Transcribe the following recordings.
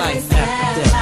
life after death.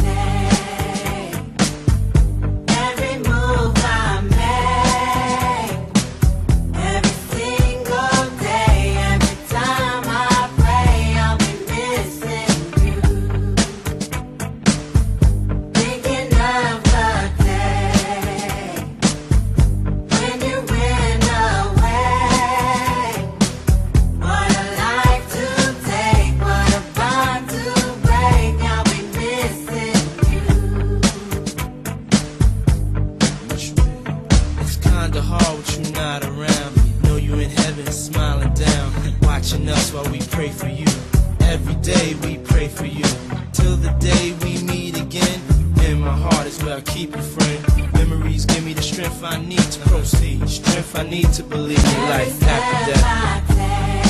Hard with you not around. Know you in heaven smiling down, watching us while we pray for you. Every day we pray for you, till the day we meet again. In my heart is where I keep you, friend. Memories give me the strength I need to proceed, strength I need to believe in life after death.